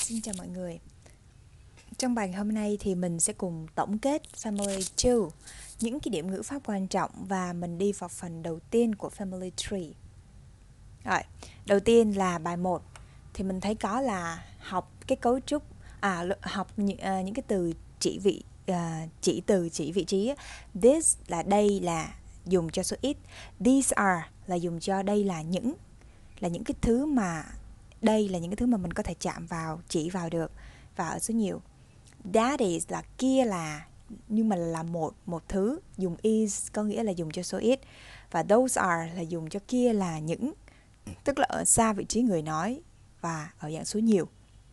Xin chào mọi người. Trong bài hôm nay thì mình sẽ cùng tổng kết Family 2, những cái điểm ngữ pháp quan trọng, và mình đi vào phần đầu tiên của Family 3. Rồi, đầu tiên là bài 1 thì mình thấy có là học cái cấu trúc, học những cái từ chỉ vị, chỉ từ chỉ vị trí. This là đây là dùng cho số ít, these are là dùng cho đây là những cái thứ mà đây là những cái thứ mà mình có thể chạm vào, chỉ vào được, và ở số nhiều. That is là kia là, nhưng mà là một thứ, dùng is có nghĩa là dùng cho số ít, và those are là dùng cho kia là những, tức là ở xa vị trí người nói và ở dạng số nhiều.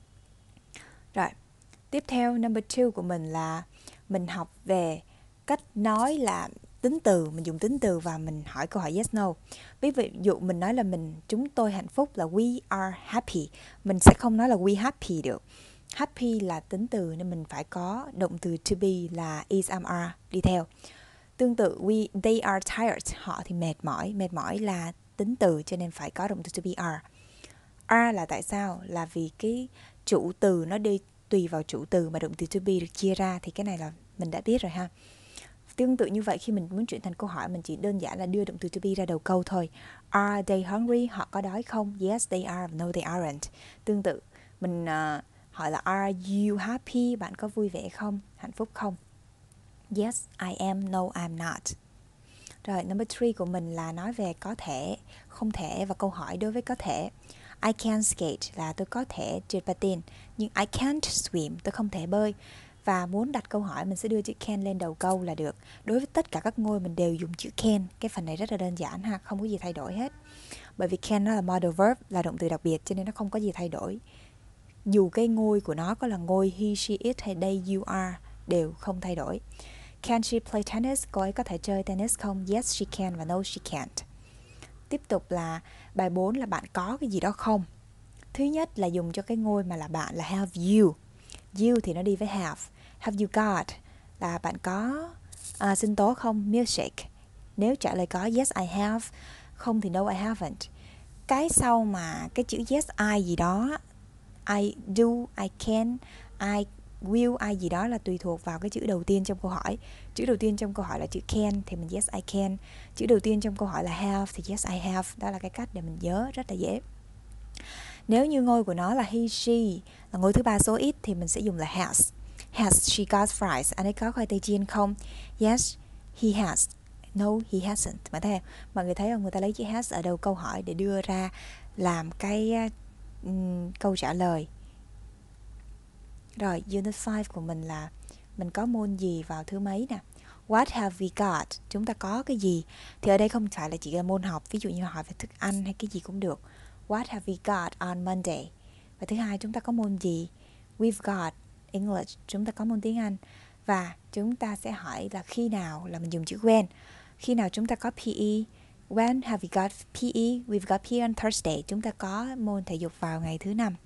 Rồi, tiếp theo number 2 của mình là mình học về cách nói là tính từ, mình dùng tính từ và mình hỏi câu hỏi yes no. Ví dụ mình nói là chúng tôi hạnh phúc là we are happy, mình sẽ không nói là we happy được. Happy là tính từ nên mình phải có động từ to be là is, am, are đi theo. Tương tự they are tired, họ thì mệt mỏi là tính từ cho nên phải có động từ to be are. Are là tại sao? Là vì cái chủ từ nó đi tùy vào chủ từ mà động từ to be được chia ra, thì cái này là mình đã biết rồi ha. Tương tự như vậy, khi mình muốn chuyển thành câu hỏi, mình chỉ đơn giản là đưa động từ to be ra đầu câu thôi. Are they hungry? Họ có đói không? Yes, they are. No, they aren't. Tương tự, mình hỏi là are you happy? Bạn có vui vẻ không? Hạnh phúc không? Yes, I am. No, I'm not. Rồi, number 3 của mình là nói về có thể, không thể và câu hỏi đối với có thể. I can skate là tôi có thể trượt patin, nhưng I can't swim, tôi không thể bơi. Và muốn đặt câu hỏi mình sẽ đưa chữ can lên đầu câu là được. Đối với tất cả các ngôi mình đều dùng chữ can. Cái phần này rất là đơn giản ha, không có gì thay đổi hết. Bởi vì can nó là modal verb, là động từ đặc biệt, cho nên nó không có gì thay đổi. Dù cái ngôi của nó có là ngôi he, she, it hay they, you, are đều không thay đổi. Can she play tennis? Cô ấy có thể chơi tennis không? Yes, she can và no, she can't. Tiếp tục là bài 4 là bạn có cái gì đó không? Thứ nhất là dùng cho cái ngôi mà là bạn là have you. You thì nó đi với have. Have you got là bạn có sinh tố không? Milkshake. Nếu trả lời có, yes I have. Không thì no I haven't. Cái sau mà cái chữ yes I gì đó, I do, I can, I will, I gì đó là tùy thuộc vào cái chữ đầu tiên trong câu hỏi. Chữ đầu tiên trong câu hỏi là chữ can thì mình yes I can. Chữ đầu tiên trong câu hỏi là have thì yes I have. Đó là cái cách để mình nhớ rất là dễ. Nếu như ngôi của nó là he, she là ngôi thứ ba số ít thì mình sẽ dùng là has. Has she got fries? Anh ấy có khoai tây chiên không? Yes, he has. No, he hasn't. Mọi người thấy không? Người ta lấy chữ has ở đầu câu hỏi để đưa ra làm cái câu trả lời. Rồi, unit 5 của mình là mình có môn gì vào thứ mấy nè. What have we got? Chúng ta có cái gì? Thì ở đây không phải là chỉ là môn học. Ví dụ như hỏi về thức ăn hay cái gì cũng được. What have we got on Monday? Và thứ hai, chúng ta có môn gì? We've got English. Chúng ta có môn tiếng Anh. Và chúng ta sẽ hỏi là khi nào, là mình dùng chữ when. Khi nào chúng ta có PE? When have we got PE? We've got PE on Thursday. Chúng ta có môn thể dục vào ngày thứ Năm.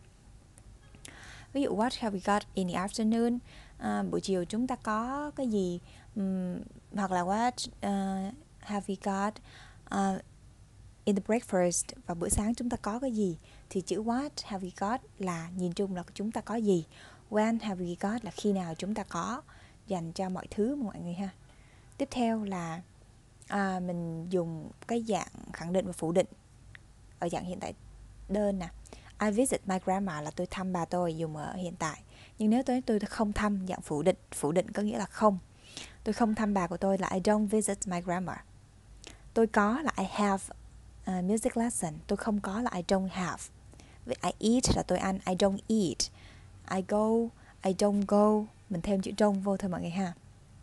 Ví dụ what have we got in the afternoon? Buổi chiều chúng ta có cái gì? Hoặc là what have we got in the breakfast? Và bữa sáng chúng ta có cái gì? Thì chữ what have we got là nhìn chung là chúng ta có gì. When have we got là khi nào chúng ta có, dành cho mọi thứ mọi người ha. Tiếp theo là mình dùng cái dạng khẳng định và phủ định ở dạng hiện tại đơn nè. I visit my grandma là tôi thăm bà tôi, dùng ở hiện tại. Nhưng nếu tôi không thăm, dạng phủ định có nghĩa là không. Tôi không thăm bà của tôi là I don't visit my grandma. Tôi có là I have music lesson. Tôi không có là I don't have. Vậy I eat là tôi ăn, I don't eat. I go, I don't go. Mình thêm chữ don't vô thôi mọi người ha.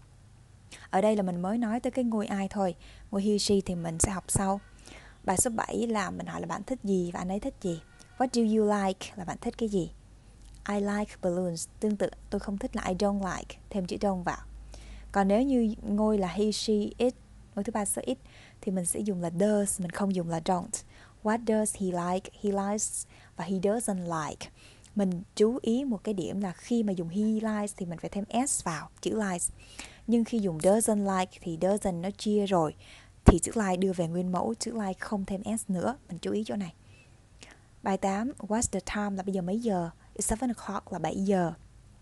Ở đây là mình mới nói tới cái ngôi I thôi. Ngôi he, she thì mình sẽ học sau. Bài số 7 là mình hỏi là bạn thích gì và anh ấy thích gì. What do you like là bạn thích cái gì. I like balloons. Tương tự, tôi không thích là I don't like. Thêm chữ don't vào. Còn nếu như ngôi là he, she, it, ngôi thứ ba số ít, thì mình sẽ dùng là does, mình không dùng là don't. What does he like? He likes và he doesn't like. Mình chú ý một cái điểm là khi mà dùng he likes thì mình phải thêm s vào, chữ likes. Nhưng khi dùng doesn't like thì doesn't nó chia rồi, thì chữ like đưa về nguyên mẫu, chữ like không thêm s nữa. Mình chú ý chỗ này. Bài 8, what's the time là bây giờ mấy giờ? It's 7 o'clock là 7 giờ.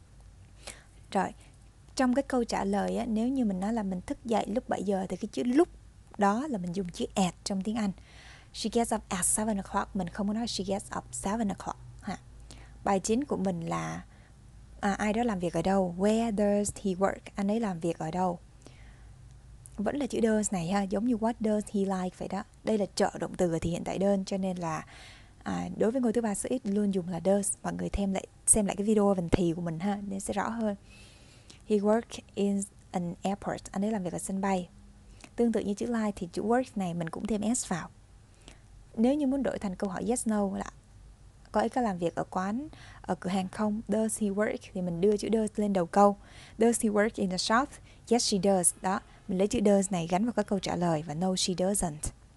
Rồi, trong cái câu trả lời á, nếu như mình nói là mình thức dậy lúc 7 giờ thì cái chữ lúc đó là mình dùng chữ at trong tiếng Anh. She gets up at 7 o'clock. Mình không có nói she gets up 7 o'clock ha. Bài chính của mình là ai đó làm việc ở đâu. Where does he work? Anh ấy làm việc ở đâu? Vẫn là chữ does này ha, giống như what does he like vậy đó. Đây là trợ động từ ở thì hiện tại đơn, cho nên là đối với ngôi thứ ba số ít luôn dùng là does. Mọi người xem lại cái video phần thì của mình ha, nên sẽ rõ hơn. He works in an airport. Anh ấy làm việc ở sân bay. Tương tự như chữ like thì chữ work này mình cũng thêm s vào. Nếu như muốn đổi thành câu hỏi yes no là có ấy có làm việc ở quán, ở cửa hàng không? Does he work? Thì mình đưa chữ does lên đầu câu. Does he work in the shop? Yes, she does. Đó, mình lấy chữ does này gắn vào các câu trả lời và no, she doesn't.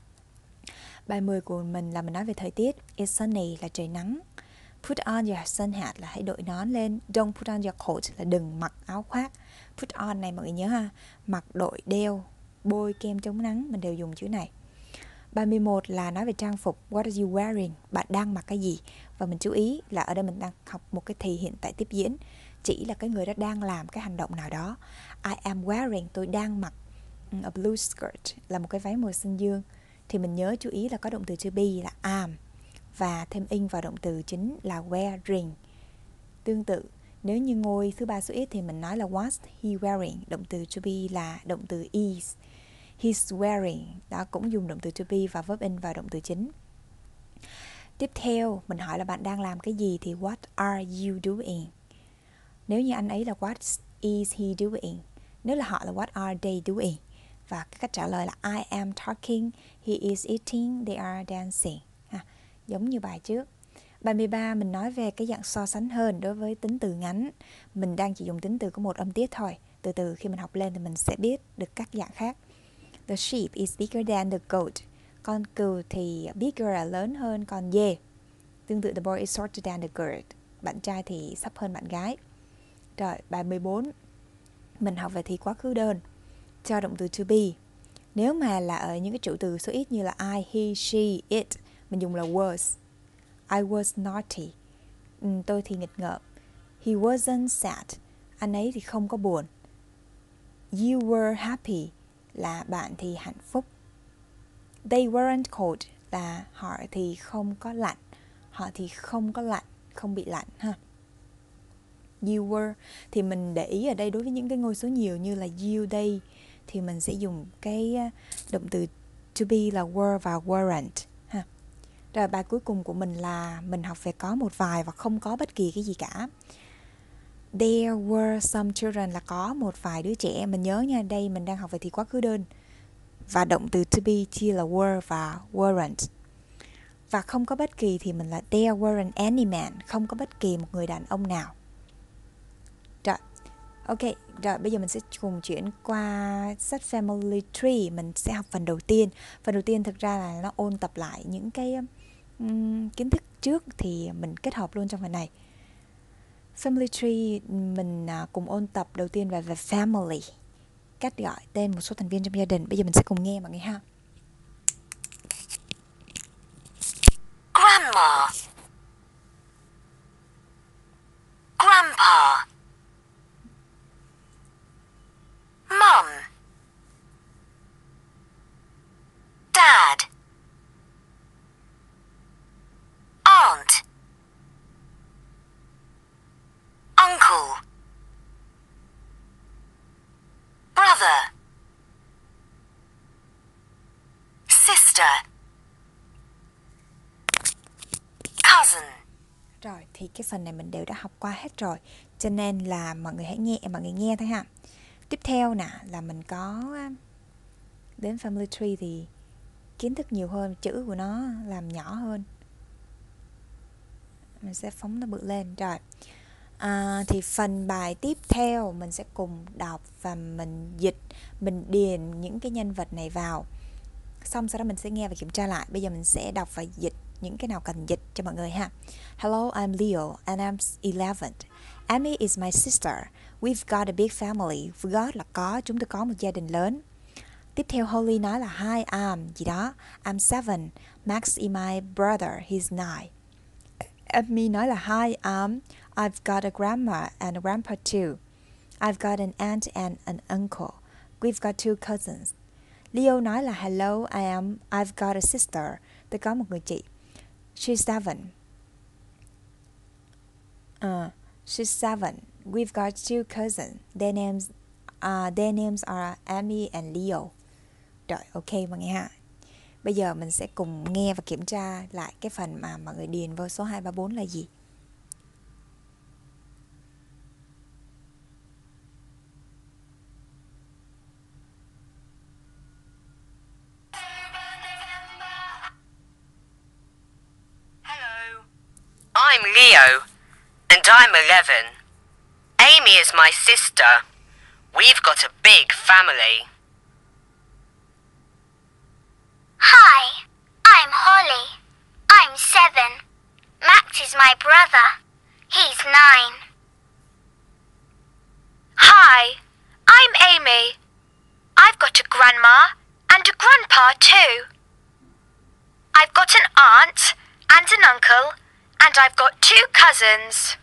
Bài 10 của mình là mình nói về thời tiết. It's sunny là trời nắng. Put on your sun hat là hãy đội nón lên. Don't put on your coat là đừng mặc áo khoác. Put on này mọi người nhớ ha, mặc, đội, đeo, bôi kem chống nắng, mình đều dùng chữ này. Bài 11 là nói về trang phục. What are you wearing? Bạn đang mặc cái gì? Và mình chú ý là ở đây mình đang học một cái thì hiện tại tiếp diễn, chỉ là cái người đó đang làm cái hành động nào đó. I am wearing, tôi đang mặc a blue skirt là một cái váy màu xanh dương. Thì mình nhớ chú ý là có động từ to be là am và thêm in vào động từ chính là wearing. Tương tự, nếu như ngôi thứ ba số ít thì mình nói là was he wearing, động từ to be là động từ is. He's wearing, đó cũng dùng động từ to be và verb in vào động từ chính. Tiếp theo, mình hỏi là bạn đang làm cái gì thì what are you doing? Nếu như anh ấy là what is he doing? Nếu là họ là what are they doing? Và cái cách trả lời là I am talking, he is eating, they are dancing. Giống như bài trước. Bài 13 mình nói về cái dạng so sánh hơn đối với tính từ ngắn. Mình đang chỉ dùng tính từ có một âm tiết thôi. Từ từ khi mình học lên thì mình sẽ biết được các dạng khác. The sheep is bigger than the goat. Con cừu thì bigger là lớn hơn con dê. Tương tự the boy is shorter than the girl. Bạn trai thì sắp hơn bạn gái. Rồi, bài 14 mình học về thì quá khứ đơn cho động từ to be. Nếu mà là ở những cái chủ từ số ít như là I, he, she, it, mình dùng là was. I was naughty. Tôi thì nghịch ngợm. He wasn't sad. Anh ấy thì không có buồn. You were happy là bạn thì hạnh phúc. They weren't cold là họ thì không có lạnh. Họ thì không có lạnh, không bị lạnh ha. You were thì mình để ý ở đây đối với những cái ngôi số nhiều như là you, they thì mình sẽ dùng cái động từ to be là were và weren't ha. Rồi bài cuối cùng của mình là mình học về có một vài và không có bất kỳ cái gì cả. There were some children là có một vài đứa trẻ. Mình nhớ nha, đây mình đang học về thì quá khứ đơn và động từ to be chia là were và weren't. Và không có bất kỳ thì mình là there weren't any man, không có bất kỳ một người đàn ông nào. Rồi, ok, rồi bây giờ mình sẽ cùng chuyển qua sách Family Tree. Mình sẽ học phần đầu tiên. Phần đầu tiên thực ra là nó ôn tập lại những cái kiến thức trước thì mình kết hợp luôn trong phần này. Family Tree mình cùng ôn tập đầu tiên về family, cách gọi tên một số thành viên trong gia đình. Bây giờ mình sẽ cùng nghe mọi người ha. Grandma, Grandpa, Mum, Dad, Aunt, Uncle, Brother, Sister, Cousin. Rồi thì cái phần này mình đều đã học qua hết rồi, cho nên là mọi người hãy nghe thôi ha. Tiếp theo nè là mình có đến Family Tree thì kiến thức nhiều hơn, chữ của nó làm nhỏ hơn. Mình sẽ phóng nó bự lên. Rồi thì phần bài tiếp theo mình sẽ cùng đọc và mình dịch, mình điền những cái nhân vật này vào. Xong sau đó mình sẽ nghe và kiểm tra lại. Bây giờ mình sẽ đọc và dịch những cái nào cần dịch cho mọi người ha. Hello, I'm Leo and I'm 11. Amy is my sister. We've got a big family. We've got là có, chúng tôi có một gia đình lớn. Tiếp theo Holly nói là hi, I'm gì đó. I'm 7. Max is my brother. He's 9. Amy nói là hi, I've got a grandma and a grandpa too. I've got an aunt and an uncle. We've got 2 cousins. Leo nói là hello, I've got a sister. Tôi có một người chị. She's 7. She's 7. We've got 2 cousins. Their names are Amy and Leo. Rồi, ok mọi người ha. Bây giờ mình sẽ cùng nghe và kiểm tra lại cái phần mà mọi người điền vô số 2, 3, 4 là gì. Hello. I'm Leo, and I'm 11. Amy is my sister. We've got a big family. Hi, I'm Holly. I'm 7. Max is my brother. He's 9. Hi, I'm Amy. I've got a grandma and a grandpa too. I've got an aunt and an uncle, and I've got 2 cousins.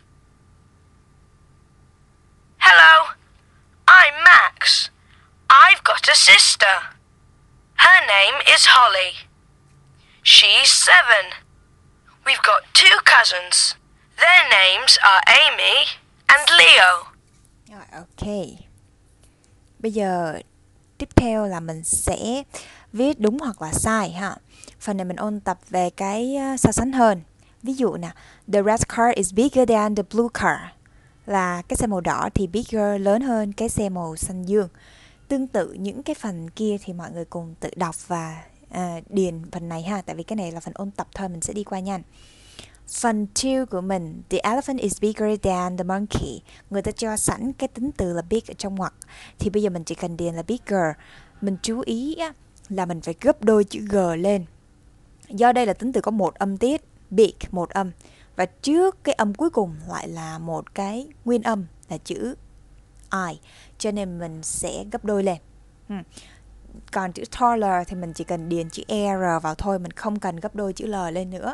Hello. I'm Max. I've got a sister. Her name is Holly. She's 7. We've got 2 cousins. Their names are Amy and Leo. Rồi, ok. Bây giờ tiếp theo là mình sẽ viết đúng hoặc là sai ha. Phần này mình ôn tập về cái so sánh hơn. Ví dụ nè, the red car is bigger than the blue car. Là cái xe màu đỏ thì bigger lớn hơn cái xe màu xanh dương. Tương tự những cái phần kia thì mọi người cùng tự đọc và điền phần này ha. Tại vì cái này là phần ôn tập thôi, mình sẽ đi qua nhanh. Phần 2 của mình, the elephant is bigger than the monkey. Người ta cho sẵn cái tính từ là big ở trong ngoặc. Thì bây giờ mình chỉ cần điền là bigger. Mình chú ý là mình phải gấp đôi chữ G lên. Do đây là tính từ có một âm tiết, big, một âm. Và trước cái âm cuối cùng lại là một cái nguyên âm là chữ I. Cho nên mình sẽ gấp đôi lên. Còn chữ taller thì mình chỉ cần điền chữ ER vào thôi. Mình không cần gấp đôi chữ L lên nữa.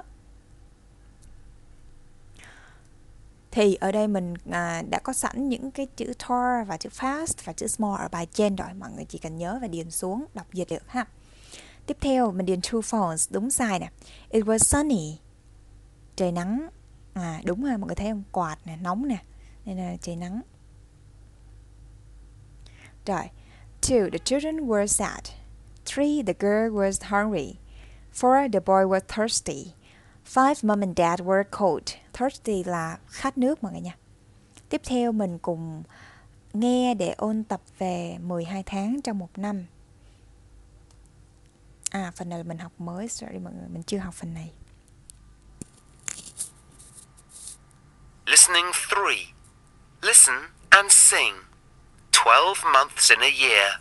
Thì ở đây mình đã có sẵn những cái chữ tall và chữ fast và chữ small ở bài trên rồi. Mọi người chỉ cần nhớ và điền xuống, đọc dịch được ha. Tiếp theo mình điền true false, đúng sai nè. It was sunny. Trời nắng. Đúng rồi, mọi người thấy không? Quạt nè, nóng nè. Nên là trời nắng. Rồi. 2. The children were sad. 3. The girl was hungry. 4. The boy was thirsty. 5. Mom and dad were cold. Thirsty là khát nước mọi người nha. Tiếp theo mình cùng nghe để ôn tập về 12 tháng trong một năm. Phần này là mình học mới. Sorry mọi người, mình chưa học phần này. Listening 3. Listen and sing. 12 months in a year.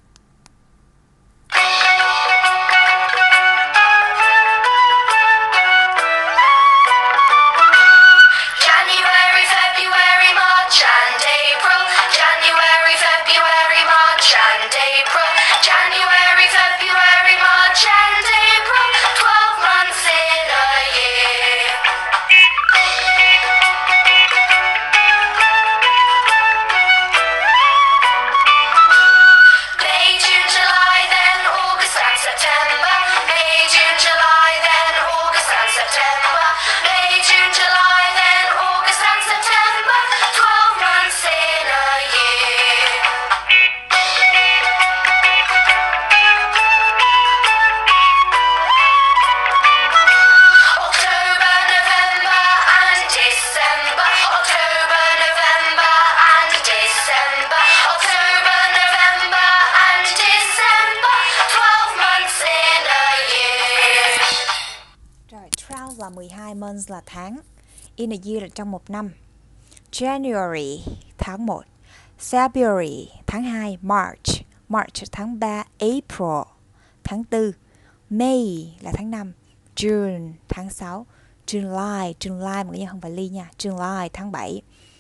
January, February, March and April. January, February, March and April. January, February, March and April. 12 months in a year. May, June, July, then August and September. May, June, July, then August and September. May, June, July, then August and September. 12 months in a year. October, November and December. October, November and December. October, November and December. 12 months in a year. Rồi, 12 là 12, months là tháng. In a year là trong một năm. January, tháng 1. February, tháng 2. March, tháng 3. April, tháng 4. May là tháng 5. June, tháng 6. July, mọi người không phải ly nha. July, tháng 7.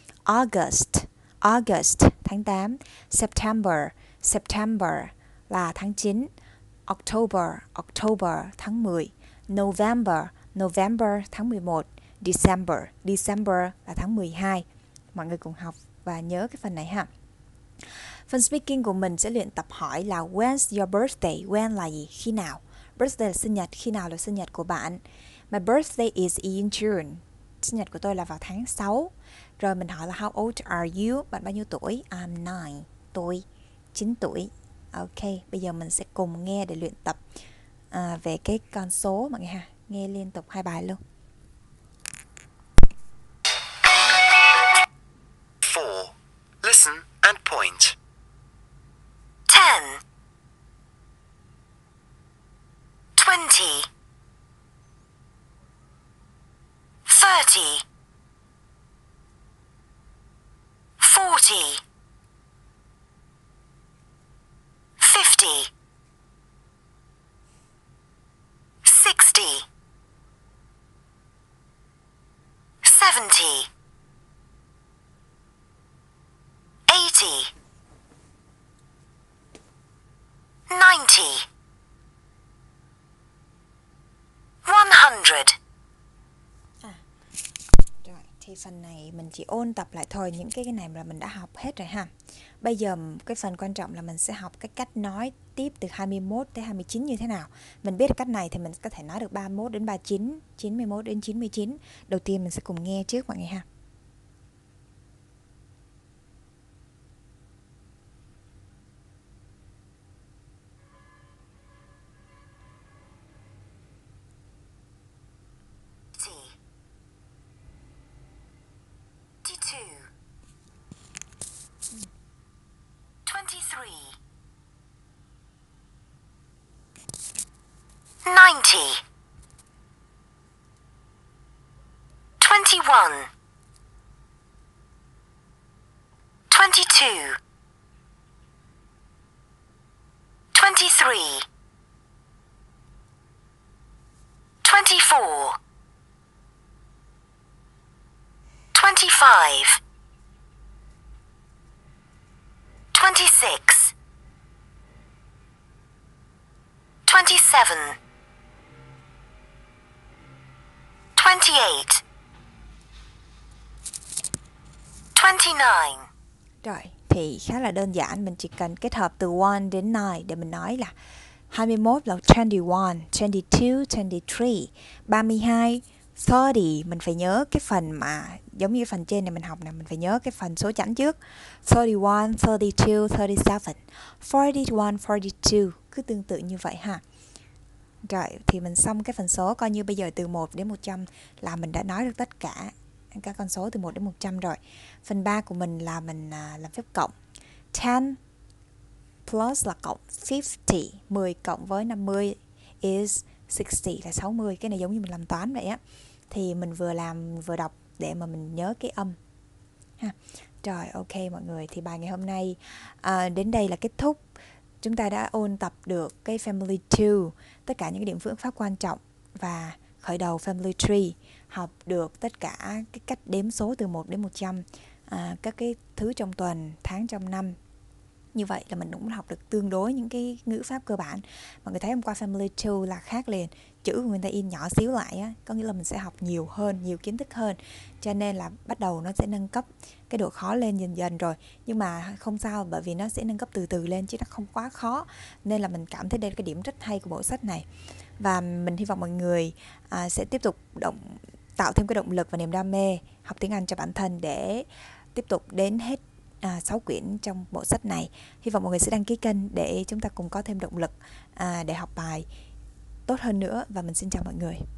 August, tháng 8. September là tháng 9. October, tháng 10. November, tháng 11. December. December là tháng 12. Mọi người cùng học và nhớ cái phần này ha. Phần speaking của mình sẽ luyện tập hỏi là when's your birthday? When là gì? Khi nào? Birthday là sinh nhật. Khi nào là sinh nhật của bạn? My birthday is in June. Sinh nhật của tôi là vào tháng 6. Rồi mình hỏi là how old are you? Bạn bao nhiêu tuổi? I'm 9. Tôi 9 tuổi. Ok, bây giờ mình sẽ cùng nghe để luyện tập về cái con số mọi người ha. Nghe liên tục 2 bài luôn. 4. Listen and point. 10 20 30 40 50 60 70 80 90 100 Rồi, thì phần này mình chỉ ôn tập lại thôi. Những cái này là mình đã học hết rồi ha. Bây giờ cái phần quan trọng là mình sẽ học cái cách nói tiếp từ 21 tới 29 như thế nào. Mình biết cách này thì mình có thể nói được 31 đến 39, 91 đến 99. Đầu tiên mình sẽ cùng nghe trước mọi người ha. $90 $21 $22 $23 $24 $25 $26 $27 28 29 Rồi, thì khá là đơn giản. Mình chỉ cần kết hợp từ 1 đến 9 để mình nói là 21 là 21, 22, 23, 32, 30. Mình phải nhớ cái phần mà giống như phần trên này mình học nè, mình phải nhớ cái phần số chẵn trước. 31, 32, 37, 41, 42. Cứ tương tự như vậy ha. Rồi, thì mình xong cái phần số, coi như bây giờ từ 1 đến 100 là mình đã nói được tất cả các con số từ 1 đến 100 rồi. Phần 3 của mình là mình làm phép cộng. 10 plus là cộng 50, 10 cộng với 50 is 60 là 60. Cái này giống như mình làm toán vậy á. Thì mình vừa làm vừa đọc để mà mình nhớ cái âm ha. Rồi, ok mọi người, thì bài ngày hôm nay đến đây là kết thúc. Chúng ta đã ôn tập được cái Family 2, tất cả những cái điểm phương pháp quan trọng và khởi đầu Family Tree, học được tất cả cái cách đếm số từ 1 đến 100, các cái thứ trong tuần, tháng trong năm. Như vậy là mình cũng học được tương đối những cái ngữ pháp cơ bản. Mọi người thấy hôm qua Family 2 là khác liền, chữ của người ta in nhỏ xíu lại á, có nghĩa là mình sẽ học nhiều hơn, nhiều kiến thức hơn. Cho nên là bắt đầu nó sẽ nâng cấp cái độ khó lên dần dần rồi. Nhưng mà không sao, bởi vì nó sẽ nâng cấp từ từ lên chứ nó không quá khó. Nên là mình cảm thấy đây là cái điểm rất hay của bộ sách này. Và mình hy vọng mọi người sẽ tiếp tục tạo thêm cái động lực và niềm đam mê học tiếng Anh cho bản thân để tiếp tục đến hết 6 quyển trong bộ sách này. Hy vọng mọi người sẽ đăng ký kênh để chúng ta cùng có thêm động lực để học bài tốt hơn nữa. Và mình xin chào mọi người.